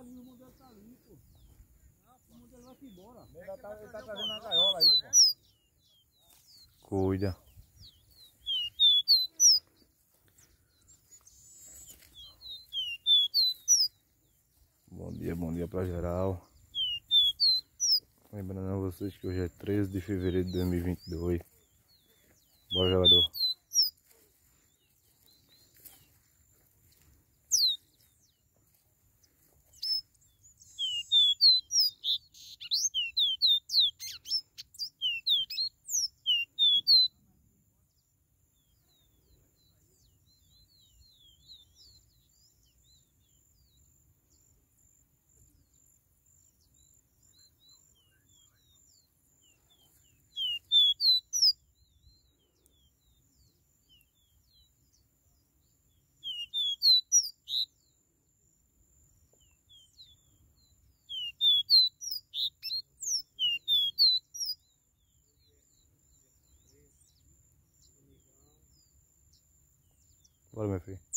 ali, o irmão dele tá ali, pô. O irmão dele vai embora. Ele tá trazendo uma gaiola aí, pô. Cuida. Bom dia pra geral. Lembrando a vocês que hoje é 13 de fevereiro de 2022. Bora, jogador. Bora, meu filho.